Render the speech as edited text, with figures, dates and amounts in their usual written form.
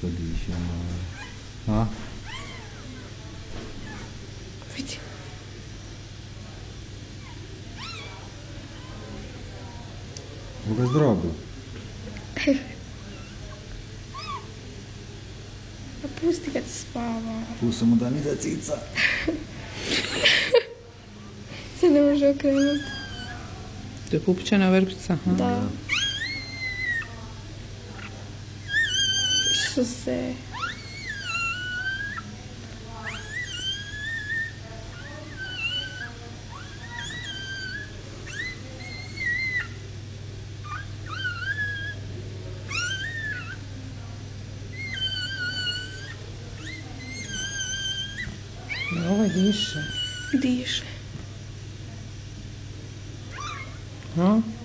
teško dišem. A? Vidi. Boga zdrobil. Pusti kad spava. Pusti mu da ni da cica. Se ne može okrenuti. To je pupčana vrpca. Da. Isuse. Ovo diše. Diše. Ha?